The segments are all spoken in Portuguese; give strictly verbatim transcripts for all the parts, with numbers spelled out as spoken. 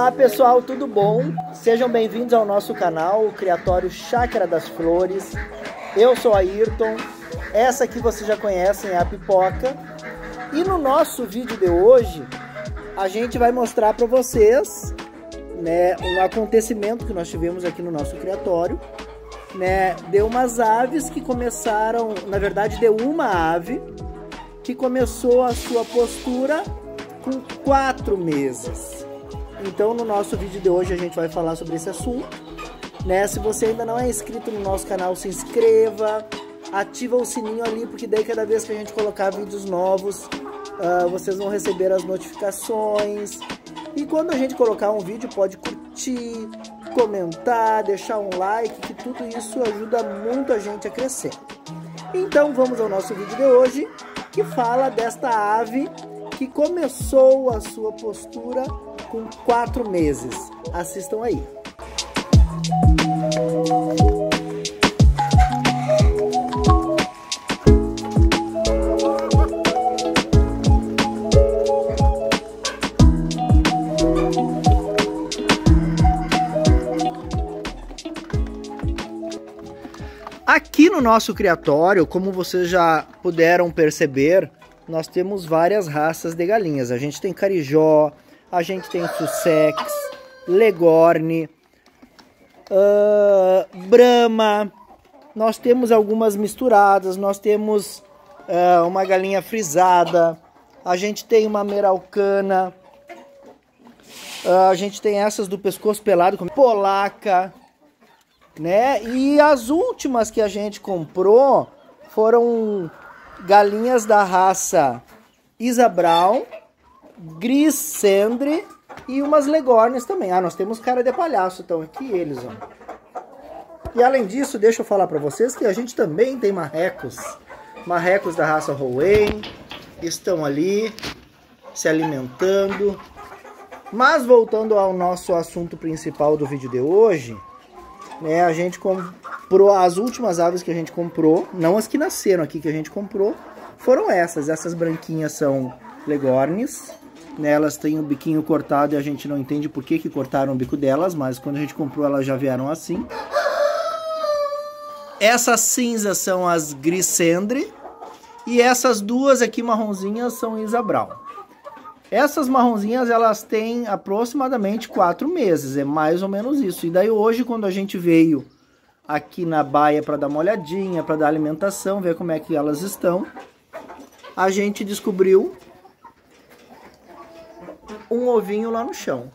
Olá pessoal, tudo bom? Sejam bem-vindos ao nosso canal, o Criatório Chácara das Flores. Eu sou Ayrton, essa aqui vocês já conhecem, é a Pipoca. E no nosso vídeo de hoje, a gente vai mostrar para vocês, né, um acontecimento que nós tivemos aqui no nosso criatório, né, de umas aves que começaram, na verdade de uma ave que começou a sua postura com quatro meses. Então no nosso vídeo de hoje a gente vai falar sobre esse assunto, né? Se você ainda não é inscrito no nosso canal, se inscreva, ativa o sininho ali, porque daí cada vez que a gente colocar vídeos novos, uh, vocês vão receber as notificações. E quando a gente colocar um vídeo, pode curtir, comentar, deixar um like, que tudo isso ajuda muito a gente a crescer. Então vamos ao nosso vídeo de hoje, que fala desta ave que começou a sua postura com quatro meses. Assistam aí. Aqui no nosso criatório, como vocês já puderam perceber, nós temos várias raças de galinhas. A gente tem carijó, a gente tem sussex, leghorn, uh, brahma, nós temos algumas misturadas, nós temos uh, uma galinha frisada, a gente tem uma meraucana, uh, a gente tem essas do pescoço pelado, como polaca, né? E as últimas que a gente comprou foram galinhas da raça Isa Brown, Gris Cendre e umas leghorns também. Ah, nós temos cara de palhaço, então aqui eles, ó. E além disso, deixa eu falar pra vocês que a gente também tem marrecos. Marrecos da raça Rouen, estão ali se alimentando. Mas voltando ao nosso assunto principal do vídeo de hoje, né, a gente comprou as últimas aves que a gente comprou, não as que nasceram aqui que a gente comprou, foram essas. Essas branquinhas são leghorns, né, elas têm o biquinho cortado e a gente não entende por que que cortaram o bico delas, mas quando a gente comprou elas já vieram assim. Essas cinzas são as Gris Cendre e essas duas aqui marronzinhas são Isa Brown. Essas marronzinhas, elas têm aproximadamente quatro meses, é mais ou menos isso. E daí hoje, quando a gente veio aqui na baia para dar uma olhadinha, para dar alimentação, ver como é que elas estão, a gente descobriu um ovinho lá no chão.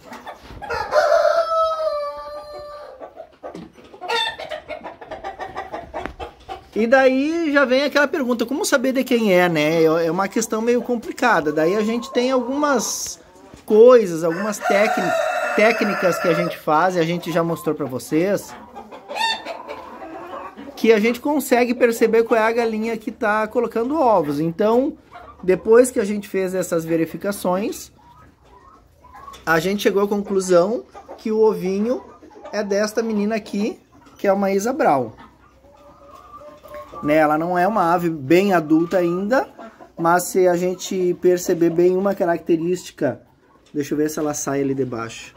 E daí já vem aquela pergunta, como saber de quem é, né? É uma questão meio complicada. Daí a gente tem algumas coisas, algumas técnicas que a gente faz, e a gente já mostrou para vocês, que a gente consegue perceber qual é a galinha que está colocando ovos. Então, depois que a gente fez essas verificações, a gente chegou à conclusão que o ovinho é desta menina aqui, que é uma Isa Brown. Né, ela não é uma ave bem adulta ainda, mas se a gente perceber bem uma característica, deixa eu ver se ela sai ali debaixo.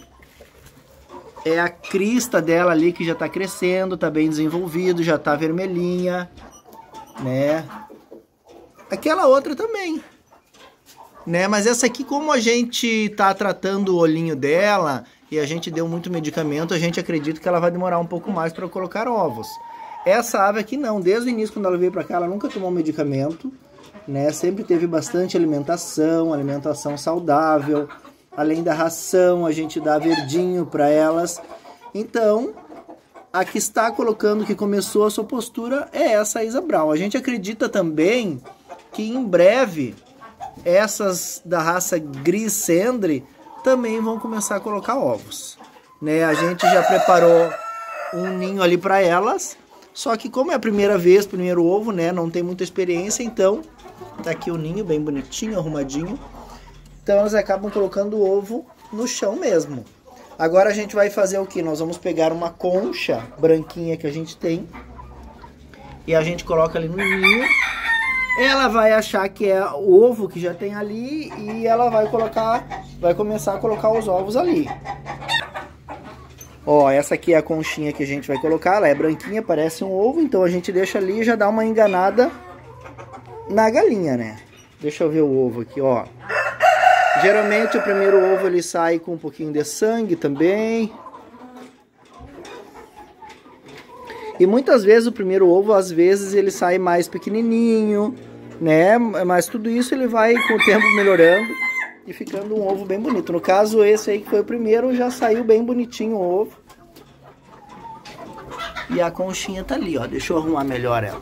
É a crista dela ali que já está crescendo, está bem desenvolvido, já está vermelhinha, né? Aquela outra também, né? Mas essa aqui, como a gente está tratando o olhinho dela e a gente deu muito medicamento, a gente acredita que ela vai demorar um pouco mais para colocar ovos. Essa ave aqui não, desde o início quando ela veio para cá, ela nunca tomou medicamento, né? Sempre teve bastante alimentação, alimentação saudável. Além da ração, a gente dá verdinho para elas. Então, a que está colocando, que começou a sua postura, é essa Isa Brown. A gente acredita também que em breve, essas da raça Gris Cendre também vão começar a colocar ovos, né? A gente já preparou um ninho ali para elas. Só que como é a primeira vez, primeiro ovo, né, não tem muita experiência, então tá aqui o ninho bem bonitinho, arrumadinho. Então elas acabam colocando o ovo no chão mesmo. Agora a gente vai fazer o que? Nós vamos pegar uma concha branquinha que a gente tem e a gente coloca ali no ninho ela vai achar que é o ovo que já tem ali e ela vai colocar, vai começar a colocar os ovos ali. Ó, essa aqui é a conchinha que a gente vai colocar, ela é branquinha, parece um ovo, então a gente deixa ali e já dá uma enganada na galinha, né? Deixa eu ver o ovo aqui, ó. Geralmente o primeiro ovo ele sai com um pouquinho de sangue também. E muitas vezes o primeiro ovo, às vezes, ele sai mais pequenininho, né? Mas tudo isso ele vai com o tempo melhorando e ficando um ovo bem bonito. No caso, esse aí que foi o primeiro, já saiu bem bonitinho o ovo. E a conchinha tá ali, ó. Deixa eu arrumar melhor ela.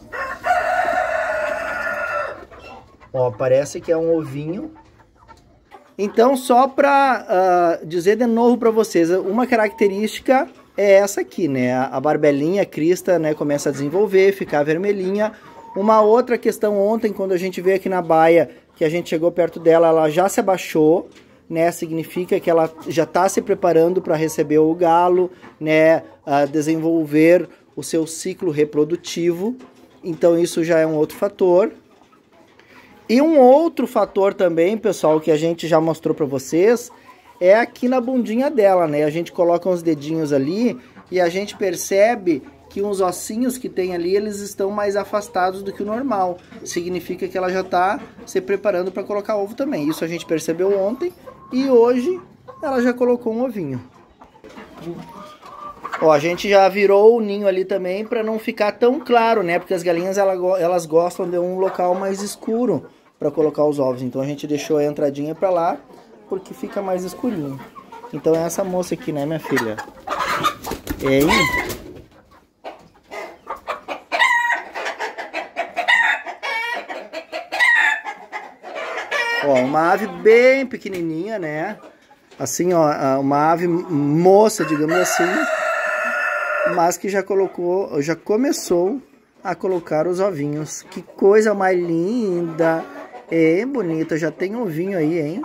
Ó, parece que é um ovinho. Então, só para uh, dizer de novo para vocês, uma característica é essa aqui, né? A barbelinha, a crista, né, começa a desenvolver, ficar vermelhinha. Uma outra questão ontem, quando a gente veio aqui na baia, que a gente chegou perto dela, ela já se abaixou, né? Significa que ela já está se preparando para receber o galo, né? A desenvolver o seu ciclo reprodutivo. Então, isso já é um outro fator. E um outro fator também, pessoal, que a gente já mostrou para vocês, é aqui na bundinha dela, né? A gente coloca uns dedinhos ali e a gente percebe que uns ossinhos que tem ali, eles estão mais afastados do que o normal. Significa que ela já está se preparando para colocar ovo também. Isso a gente percebeu ontem e hoje ela já colocou um ovinho. Ó, a gente já virou o ninho ali também para não ficar tão claro, né? Porque as galinhas elas gostam de um local mais escuro para colocar os ovos. Então a gente deixou a entradinha para lá porque fica mais escurinho. Então é essa moça aqui, né, minha filha? Hein? Ó, uma ave bem pequenininha, né? Assim, ó, uma ave moça, digamos assim, mas que já colocou, já começou a colocar os ovinhos. Que coisa mais linda! É bonita, já tem ovinho aí, hein?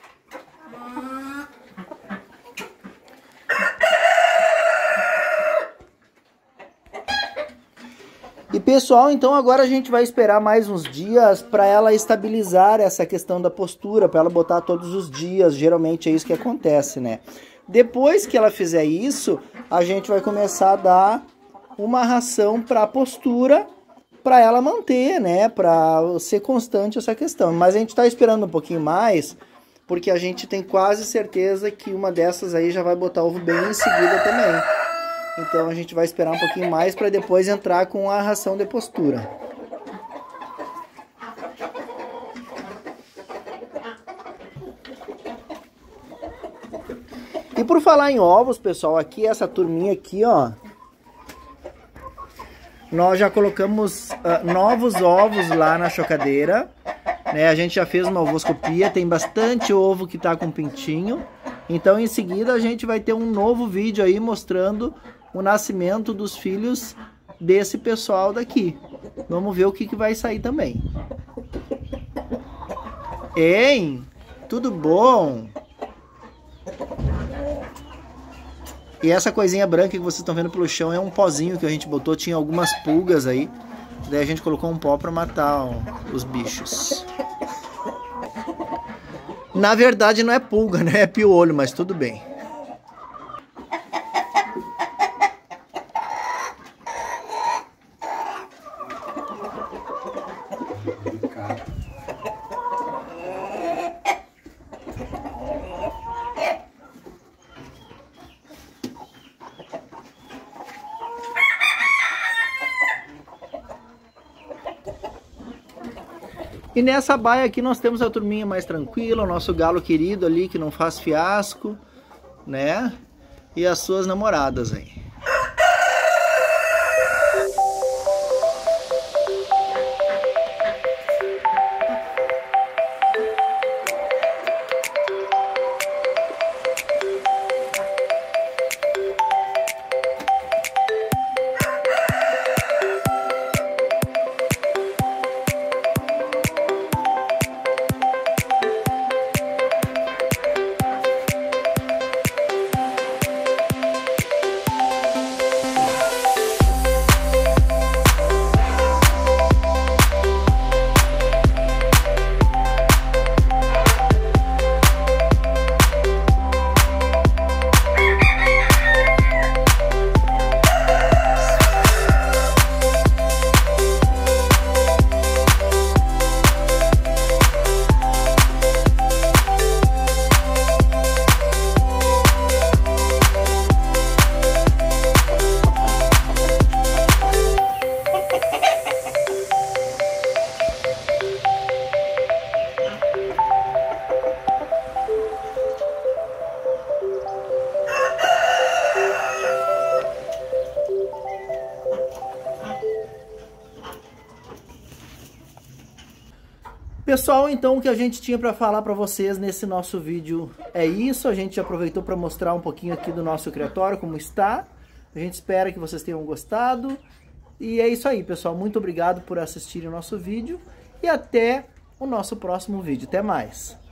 E pessoal, então agora a gente vai esperar mais uns dias para ela estabilizar essa questão da postura, para ela botar todos os dias. Geralmente é isso que acontece, né? Depois que ela fizer isso, a gente vai começar a dar uma ração para a postura, para ela manter, né? Para ser constante essa questão. Mas a gente está esperando um pouquinho mais, porque a gente tem quase certeza que uma dessas aí já vai botar ovo bem em seguida também. Então a gente vai esperar um pouquinho mais para depois entrar com a ração de postura. E por falar em ovos, pessoal, aqui essa turminha aqui, ó, nós já colocamos uh, novos ovos lá na chocadeira, né? A gente já fez uma ovoscopia, tem bastante ovo que tá com pintinho. Então em seguida a gente vai ter um novo vídeo aí mostrando o nascimento dos filhos desse pessoal daqui. Vamos ver o que, que vai sair também. Hein? Tudo bom? E essa coisinha branca que vocês estão vendo pelo chão é um pozinho que a gente botou. Tinha algumas pulgas aí. Daí a gente colocou um pó para matar ó, os bichos. Na verdade não é pulga, né? É piolho, mas tudo bem. E nessa baia aqui nós temos a turminha mais tranquila, o nosso galo querido ali que não faz fiasco, né? E as suas namoradas aí. Pessoal, então o que a gente tinha para falar para vocês nesse nosso vídeo é isso. A gente aproveitou para mostrar um pouquinho aqui do nosso criatório, como está. A gente espera que vocês tenham gostado. E é isso aí, pessoal. Muito obrigado por assistirem o nosso vídeo. E até o nosso próximo vídeo. Até mais!